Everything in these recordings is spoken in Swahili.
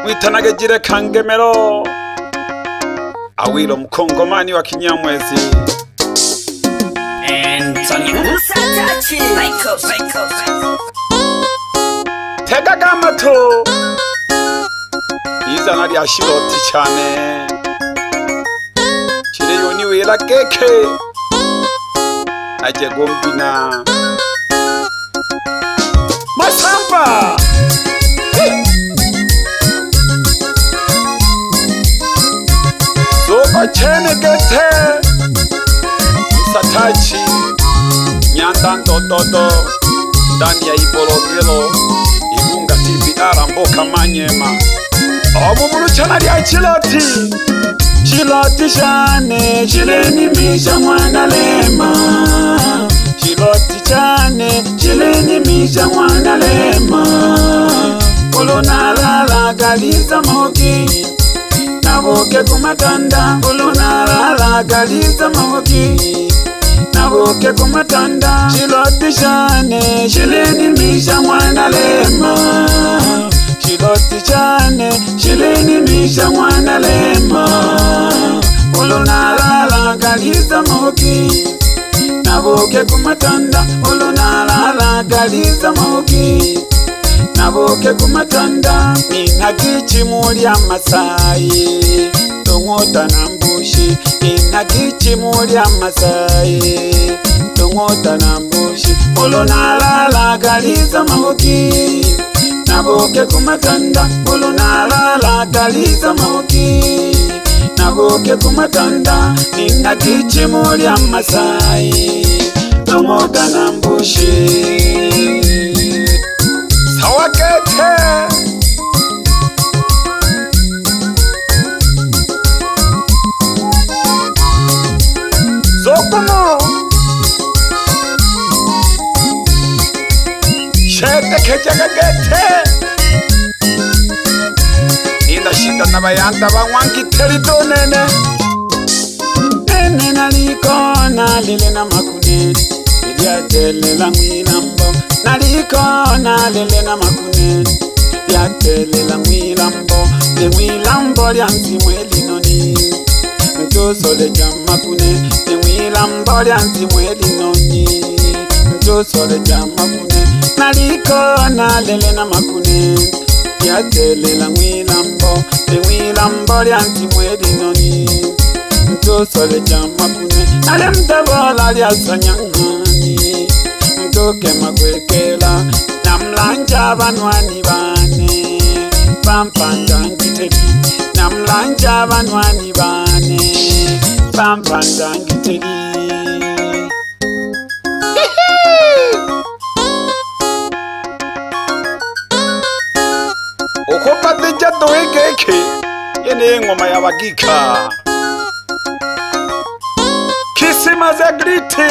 Witanage jire kangemero Awilo Mkongomani wa Mnyamwezi Tega gamato Iza nari ya Shiloti chane Chile yoni wela keke Aje gombina Masamba Soko chene gete Msatachi Nyandan dododo Ndani ya ibologelo Igunga TV aramboka manyema Omumuru chana ya Shiloti Shiloti shane Shileni misha mwana lema Shiloti chane Shileni misha mwana lema Uluna lala galiza moki Naboke kumatanda Uluna lala galiza moki Naboke kumatanda Shiloti shane Shileni misha mwana lema Shiloti chane Shileni misha mwana lema Uluna lala galiza moki Naboke kumatanda Uluna lala galiza moki Naboke kumatanda Nina gichi muri amasai Tungota na mbushi Nina gichi muri amasai Tungota na mbushi Uluna lala galiza moki Naboke kumatanda Uluna lala galiza moki Naboke kumatanda Nina gichi muri amasai Tungota na mbushi Sawakete Zokomo Shete kechagagete Ina shida nabayanda bangwangi terito nene Nene nalikona lile na makune Idiatele la mwilambo Nalikona lele na makune Idiatele la mwilambo Le mwilambo lianzi mweli noni Mtosole jamakune Le mwilambo lianzi mweli noni Mtosole jamakune Nalikona lele na makune Idiatele la mwilambo Le mwilambo lianzi mweli noni Mtosole jamakune Nale mtabola liasanyangani Mtoke makwekela Namlanja banwani bane Pampanda ngiteki Namlanja banwani bane Pampanda ngiteki Okopate jato egeke Yene ngoma ya wagika Kisima za grite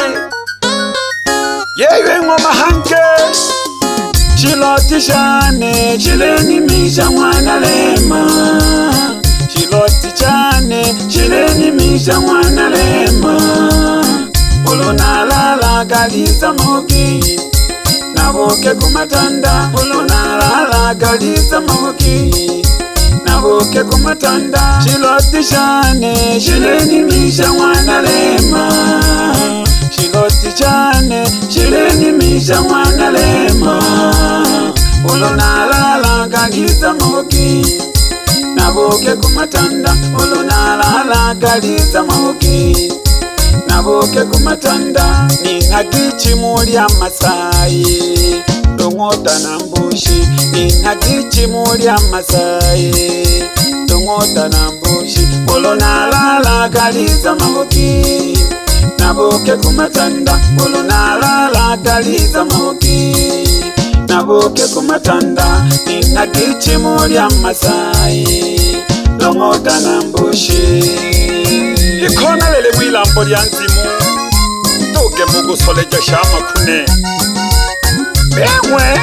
Yewe ngoma hanke Shiloti shane Shileni misha mwana lema Shiloti chane Shileni misha mwana lema Uluna lala galiza moki Naboke kumatanda Uluna lala galiza moki Naboke kumatanda Shiloti shane Shileni misha mwana lema Shiloti chane Shileni misha mwana lema Uluna lala galiza moki Naboke kumatanda Uluna lala galiza moki Naboke kumatanda Nina gichi muri amasai Tungota na mbushi Nina gichi muri amasai Tungota na mbushi Uluna lala galiza moki Naboke kumatanda Uluna lala galiza moki Naboke kumatanda Nina gichi muri amasai Tungota na mbushi Ikona lele mwilambo lianzimu Toke mugu soleja shama kune Myamwe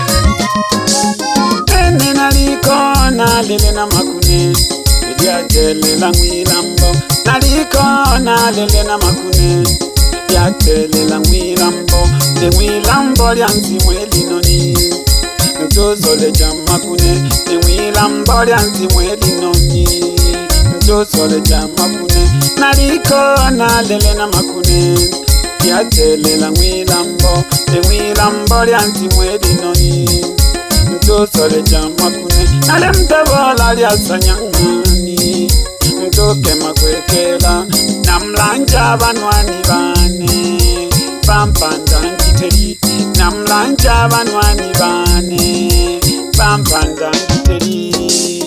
Nene nalikona lele na makune Idiatele la mwilambo Nalikona lele na makune Idiatele la mwilambo Le mwilambo lianzimu elinoni Ntuzole jamakune Niwila mbolya ntimweli noni Ntuzole jamakune Naliko na lele na makune Yatelela mwila mbo Niwila mbolya ntimweli noni Ntuzole jamakune Nale mtabola lyasanyangani Mtuke makwekela Namlanja banwani bane Pampanda nkiteri Namlanja banwani bane Pampanda nkiteri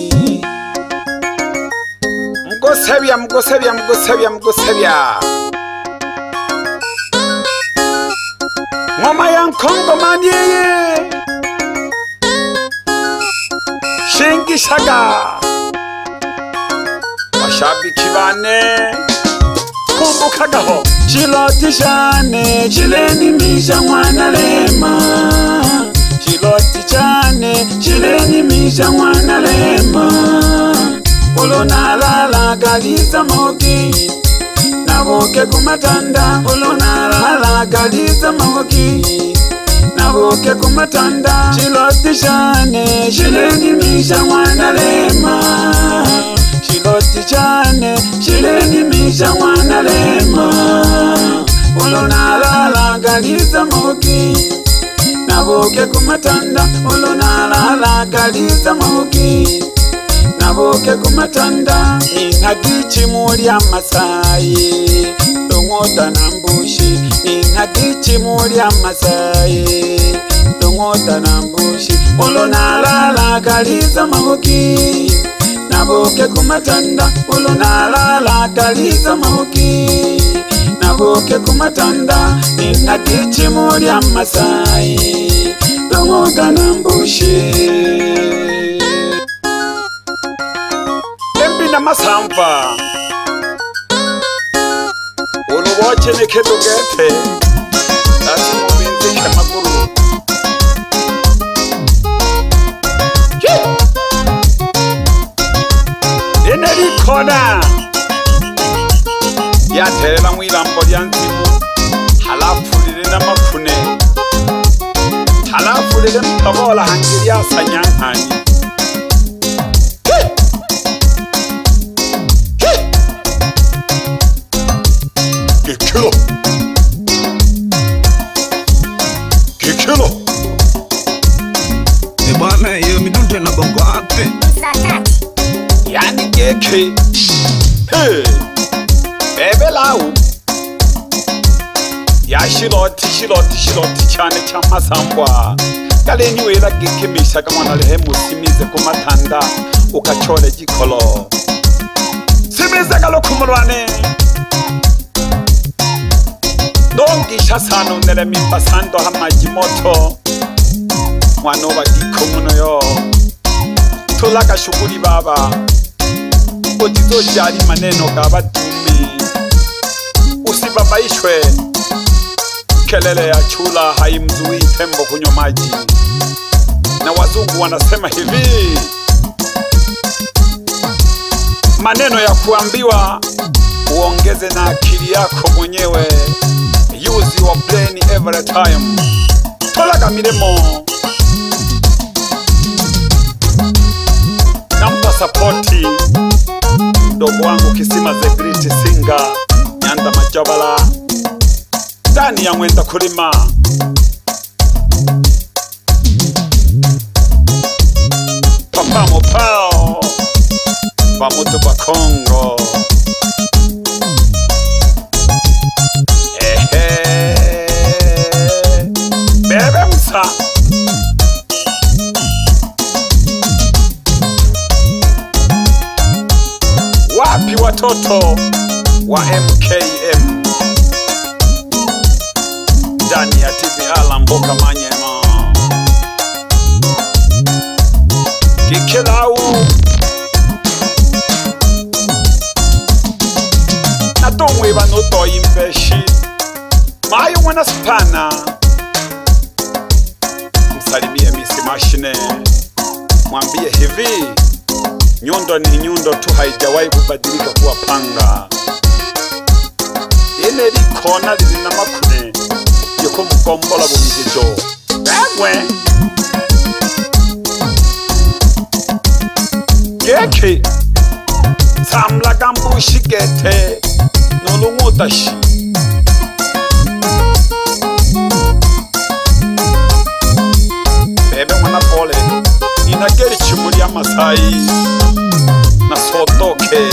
Mgosebya mgosebya mgosebya mgosebya Ngoma ya Mkongomani Shingishaga Washabiki bane Kumbukagaho Shiloti chane Chileni misha mwana lema Shiloti chane Chileni misha mwana lema Ulona lala galiza moki Nabuke kumatanda Ulona lala galiza moki Nabuke kumatanda Shiloti chane Chileni misha mwana lema Shiloti chane Chileni misha mwana lema Ulona lala galiza moki Nabuke kumatanda Ulona lala galiza moki Nabuke kumatanda Ninagichi muri amasayi Lungota nambushi Ninagichi muri amasayi Lungota nambushi Ulona lala galiza moki Nabuke kumatanda Ulona lala galiza moki Nabuke kumatanda Ninagichi muri amasayi Lungota nambushi Embina masampa Uluboche nekedo gete Lasi mubinti kemakuru Eneri kona Yaterela mwilambo lyanzimu Halafulile na makune Halafulile mtabola hangiri ya sanyanghani Kikilo Kikilo Ebana yo midunte na bongo ape Yani geke Hey Bebe lau Ya Shiloti Shiloti Shiloti chane chama sambwa Kale niwela geke mishaga mwana lehemu simize kumatanda Ukachole jikolo Simize galo kumulwane Dongisha sano nele Mbasando hamajimoto Mwanoba giko muno yo Tolaka shuguli baba Otizo jari maneno kabatumi Usibabaishwe Kelele ya chula haimzui tembo kunywa maji Na wazungu wanasema hivi Maneno ya kuambiwa Uongeze na akili yako mwenyewe Use your brain every time Tolaka milemo Nampa supporti Dogo wangu Kisima the great singer Nyanda Majabala Dani ya mwenda kulima Papa Mopao Pamoto pa Kongo Bebe msa Wapi watoto wa MKM Ndani ya TV Alamboka Manyema Kikilau Natomwe banoto imbeshi Mayo mwana spana Msalimie misi mashine Mwambie hivi Nyundo ni nyundo tu haijawahi kubadilika kuwa panga Ine likona lilina makune Yoko mkombola bumijijo Ewe Dashi Bebe mwana pole inageri chimuli ya Masai na sotoke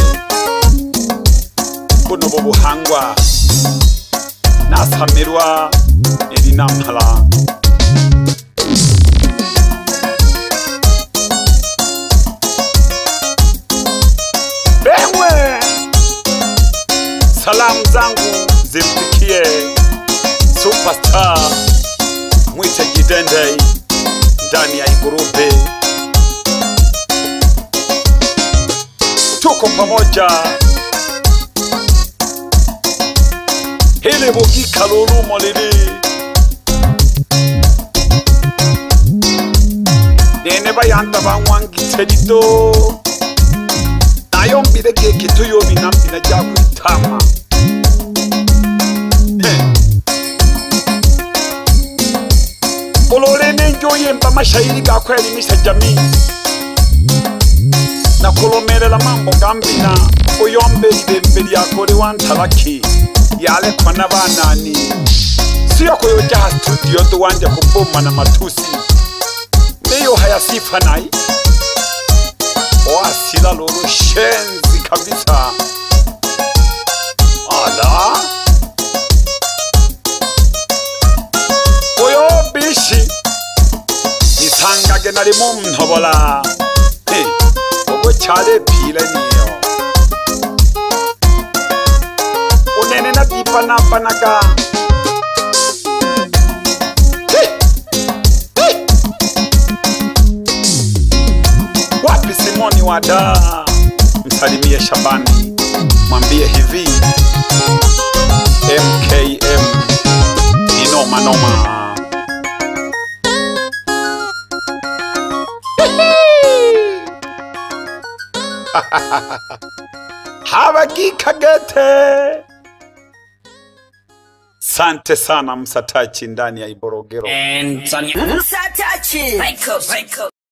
kuno bubuhangwa na samirwa elinampala Bemwe salamu zangu zimfikie superstar Mwite Jidende ndani ya Igurube. Tuko pamoja hili bugika lulumo lili nene bayanda bangwangitse lido nayo mbire keke tuyo binambi na jakwitama Olore nenjoye mba mashairi gakwelimisha jamii na kolomerela mambo gambina uyombe ibembeli yakore wantalaki yale kwa nabanani siyo kuyoja studio tuwanje kuboma na matusi meyo hayasifa nai Asila lolo shenzi kabisa ala Oyo bishi Nisangage nari mumtobola Ogo chale pile niyo Unene na dipa na panaga Wapi Simoni wada Msalimie Shabani Mwambie hivi MKM Inoma noma Habagi kagete Sante sana Msatachi ndani ya Iborogero Msatachi